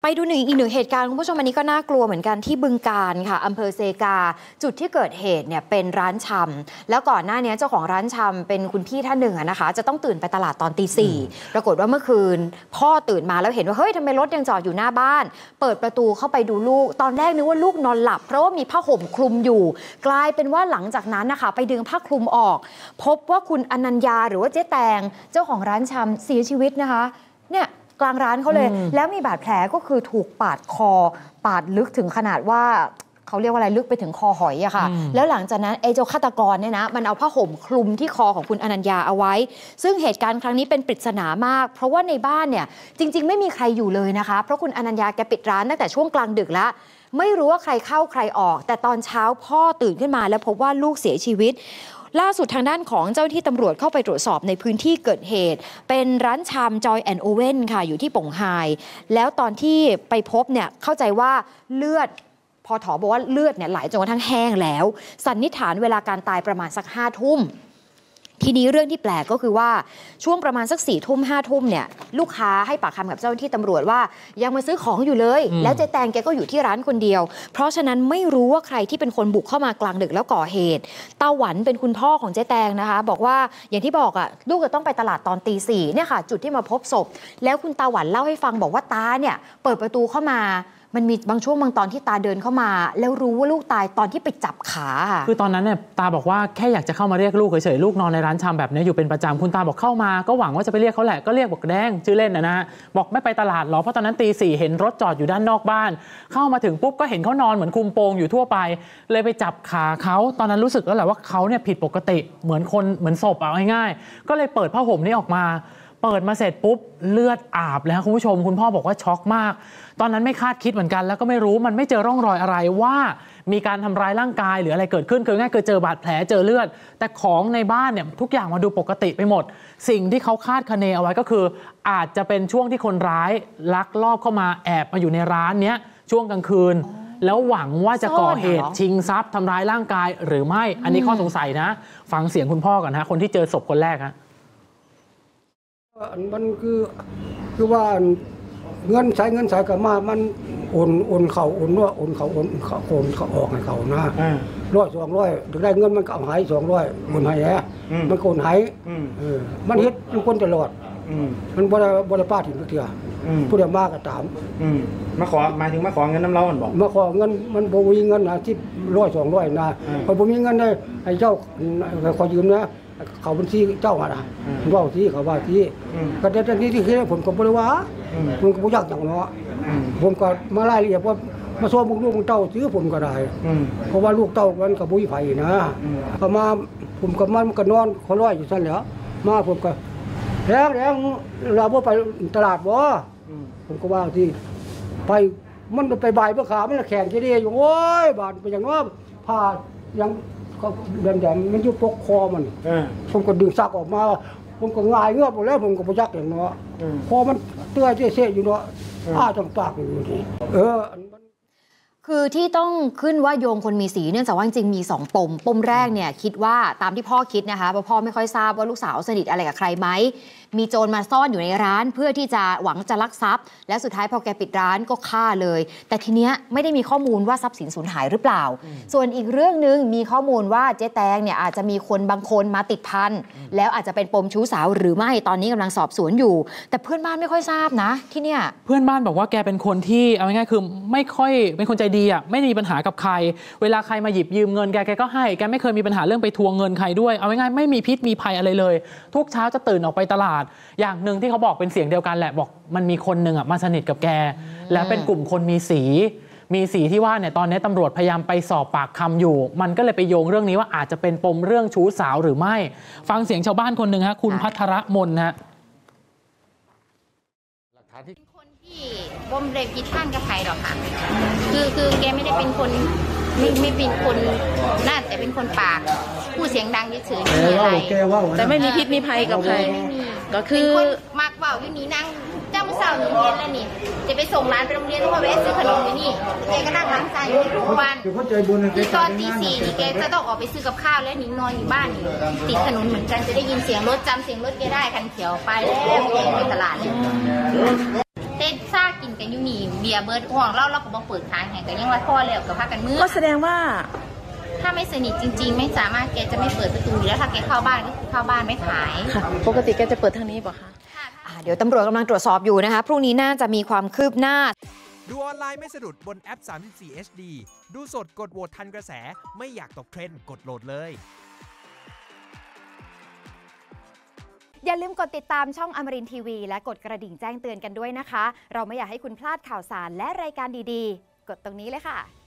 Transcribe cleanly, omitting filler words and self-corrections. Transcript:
ไปดูอีกหนึ่งเหตุการณ์คุณผู้ชมอันนี้ก็น่ากลัวเหมือนกันที่บึงกาฬค่ะอำเภอเซกาจุดที่เกิดเหตุเนี่ยเป็นร้านชำแล้วก่อนหน้านี้เจ้าของร้านชำเป็นคุณพี่ท่านหนึ่งนะคะจะต้องตื่นไปตลาดตอนตี 4ปรากฏว่าเมื่อคืนพ่อตื่นมาแล้วเห็นว่าเฮ้ยทำไมรถยังจอดอยู่หน้าบ้านเปิดประตูเข้าไปดูลูกตอนแรกนึกว่าลูกนอนหลับเพราะว่ามีผ้าห่มคลุมอยู่กลายเป็นว่าหลังจากนั้นนะคะไปดึงผ้าคลุมออกพบว่าคุณอนัญญาหรือว่าเจ๊แตงเจ้าของร้านชำเสียชีวิตนะคะเนี่ยกลางร้านเขาเลยแล้วมีบาดแผลก็คือถูกปาดคอปาดลึกถึงขนาดว่าเขาเรียกว่าอะไรลึกไปถึงคอหอยอะค่ะแล้วหลังจากนั้นไอ้เจ้าฆาตกรเนี่ยนะมันเอาผ้าห่มคลุมที่คอของคุณอนัญญาเอาไว้ซึ่งเหตุการณ์ครั้งนี้เป็นปริศนามากเพราะว่าในบ้านเนี่ยจริงๆไม่มีใครอยู่เลยนะคะเพราะคุณอนัญญาแกปิดร้านตั้งแต่ช่วงกลางดึกแล้วไม่รู้ว่าใครเข้าใครออกแต่ตอนเช้าพ่อตื่นขึ้นมาแล้วพบว่าลูกเสียชีวิตล่าสุดทางด้านของเจ้าหน้าที่ตำรวจเข้าไปตรวจสอบในพื้นที่เกิดเหตุเป็นร้านชำจอยแอนด์โอเว่นค่ะอยู่ที่ป่งไฮแล้วตอนที่ไปพบเนี่ยเข้าใจว่าเลือดพอถอบอกว่าเลือดเนี่ยไหลจนกระทั่งแห้งแล้วสันนิษฐานเวลาการตายประมาณสัก5 ทุ่มทีนี้เรื่องที่แปลกก็คือว่าช่วงประมาณสัก4 ทุ่ม5 ทุ่มเนี่ยลูกค้าให้ปากคำกับเจ้าหน้าที่ตำรวจว่ายังมาซื้อของอยู่เลยแล้วเจ๊แตงแกก็อยู่ที่ร้านคนเดียวเพราะฉะนั้นไม่รู้ว่าใครที่เป็นคนบุกเข้ามากลางดึกแล้วก่อเหตุตาหวันเป็นคุณพ่อของเจ๊แตงนะคะบอกว่าอย่างที่บอกลูกจะต้องไปตลาดตอนตี 4เนี่ยค่ะจุดที่มาพบศพแล้วคุณตาหวันเล่าให้ฟังบอกว่าตาเนี่ยเปิดประตูเข้ามามันมีบางช่วงบางตอนที่ตาเดินเข้ามาแล้วรู้ว่าลูกตายตอนที่ไปจับขาคือตอนนั้นเนี่ยตาบอกว่าแค่อยากจะเข้ามาเรียกลูกเฉยๆลูกนอนในร้านชำแบบนี้อยู่เป็นประจำคุณตาบอกเข้ามาก็หวังว่าจะไปเรียกเขาแหละก็เรียกบอกแดงชื่อเล่นนะฮะบอกไม่ไปตลาดหรอเพราะตอนนั้นตี 4เห็นรถจอดอยู่ด้านนอกบ้านเข้ามาถึงปุ๊บก็เห็นเขานอนเหมือนคุมโปงอยู่ทั่วไปเลยไปจับขาเขาตอนนั้นรู้สึกแล้วแหละว่าเขาเนี่ยผิดปกติเหมือนคนเหมือนศพเอาง่ายๆก็เลยเปิดผ้าห่มนี้ออกมาเปิดมาเสร็จปุ๊บเลือดอาบแล้วคุณผู้ชมคุณพ่อบอกว่าช็อกมากตอนนั้นไม่คาดคิดเหมือนกันแล้วก็ไม่รู้มันไม่เจอร่องรอยอะไรว่ามีการทำร้ายร่างกายหรืออะไรเกิดขึ้นคือง่ายคือเจอบาดแผลเจอเลือดแต่ของในบ้านเนี่ยทุกอย่างมาดูปกติไปหมดสิ่งที่เขาคาดคะเนเอาไว้ก็คืออาจจะเป็นช่วงที่คนร้ายลักลอบเข้ามาแอบมาอยู่ในร้านเนี้ยช่วงกลางคืนแล้วหวังว่าจะก่อเหตุชิงทรัพย์ทำร้ายร่างกายหรือไม่อันนี้ข้อสงสัยนะฟังเสียงคุณพ่อก่อนฮะคนที่เจอศพคนแรกฮะมันคือว่าเงินใช้กับมามันโอนเขาโอนว่าโอนเขาออกให้เขานะ100 200ถึงได้เงินมันก็เอาหาย200คนหายมันคนหายมันเฮ็ดทุกคนตลอดมันบ่ได้ป้าถิ่นเถื่อผู้ใดมาก็ตามมาขอหมายถึงมาขอเงินน้ำเล้ามันบอกมาขอเงินมันบ่มีเงินนะที่100 200นะพอบ่มีเงินได้ให้เจ้าขอยืมนะเขาบัญชีเจ้านะว่าที่เขาว่าที่ก็แต่ที่คือผมก็บ่ได้ว่าผมก็บ่อยากจังเนาะผมก็มารายละเอียดว่ามาซ้อมลูกเต้าซื้อผมก็ได้เพราะว่าลูกเต้ามันก็บ่มีไผนะก็มาผมก็มันก็นอนขอร้อยอยู่ซั่นแหล้วมาผมก็แล้วเราบ่ไปตลาดบ่ผมก็ว่าที่ไปมันไปบ่ายเมื่อขามันแข็งจะดีอยู่โอ้ยบาดไปอย่างว่าผ่ายังก็เดินมันอยู่ปกคอมันผมก็ดึงซักออกมาผมก็ง่ายเงือบหมดแล้วผมก็บ่ยักอย่างเนาะพอมันเตื้อเซ่อยู่เนาะจังปากอยู่นี่คือที่ต้องขึ้นว่าโยงคนมีสีเนื่องจากว่าจริงๆมี2 ปมแรกเนี่ยคิดว่าตามที่พ่อคิดนะคะเพราะพ่อไม่ค่อยทราบว่าลูกสาวสนิทอะไรกับใครไหมมีโจรมาซ่อนอยู่ในร้านเพื่อที่จะหวังจะลักทรัพย์และสุดท้ายพอแกปิดร้านก็ฆ่าเลยแต่ทีเนี้ยไม่ได้มีข้อมูลว่าทรัพย์สินสูญหายหรือเปล่าส่วนอีกเรื่องนึงมีข้อมูลว่าเจ๊แตงเนี่ยอาจจะมีคนบางคนมาติดพันแล้วอาจจะเป็นปมชู้สาวหรือไม่ตอนนี้กำลังสอบสวนอยู่แต่เพื่อนบ้านไม่ค่อยทราบนะที่เนี่ยเพื่อนบ้านบอกว่าแกเป็นคนที่เอาง่ายๆคือไม่ค่อยเป็นคนใจดีอ่ะไม่มีปัญหากับใครเวลาใครมาหยิบยืมเงินแกก็ให้แกไม่เคยมีปัญหาเรื่องไปทวงเงินใครด้วยเอาง่ายๆไม่มีพิษมีภัยอะไรเลยทุกเช้าจะตื่นออกไปตลาดอย่างหนึ่งที่เขาบอกเป็นเสียงเดียวกันแหละบอกมันมีคนหนึ่งอ่ะมาสนิทกับแกแล้วเป็นกลุ่มคนมีสีที่ว่าเนี่ยตอนนี้ตำรวจพยายามไปสอบปากคำอยู่มันก็เลยไปโยงเรื่องนี้ว่าอาจจะเป็นปมเรื่องชู้สาวหรือไม่ฟังเสียงชาวบ้านคนหนึ่งฮะคุณภัทรมนฮะเป็นคนที่บ่มเร็วคิดข้างกับใครหรอกค่ะคือแกไม่ได้เป็นคนไม่เป็นคนน่าแต่เป็นคนปากพูดเสียงดังเฉยๆไม่มีอะไรแต่ไม่มีพิษมีภัยกับใครก็คือคนมักเบาอยู่นี่นั่งเจ้าสาวโรงเรียนแล้วนี่จะไปส่งร้านไปโรงเรียนแล้วก็แวะซื้อขนมอยู่นี่แกก็นั่งล้างจานอยู่ทุกวันที่ตอนตี 4นี่แกจะต้องออกไปซื้อกับข้าวแล้วนี่นอนอยู่บ้านติดถนนเหมือนกันจะได้ยินเสียงรถจำเสียงรถแกได้คันเขียวไปแล้วแกไปตลาดเลยเต้นซ่ากินกันอยู่นี่เบียร์เบิร์ดห่วงเราก็บอกเปิดขายแห่งกันยังว่าพ่อแล้วกับพากันมือก็แสดงว่าถ้าไม่สนิทจริงๆไม่สามารถแกจะไม่เปิดประตูอยู่แล้วถ้าแกเข้าบ้านก็คือเข้าบ้านไม่ขายปกติแกจะเปิดทางนี้ป่ะคะเดี๋ยวตำรวจกำลังตรวจสอบอยู่นะคะพรุ่งนี้น่าจะมีความคืบหน้าดูออนไลน์ไม่สะดุดบนแอป34 HD ดูสดกดโหวตทันกระแสไม่อยากตกเทรนด์กดโหลดเลยอย่าลืมกดติดตามช่องอมรินทร์ทีวีและกดกระดิ่งแจ้งเตือนกันด้วยนะคะเราไม่อยากให้คุณพลาดข่าวสารและรายการดีๆกดตรงนี้เลยค่ะ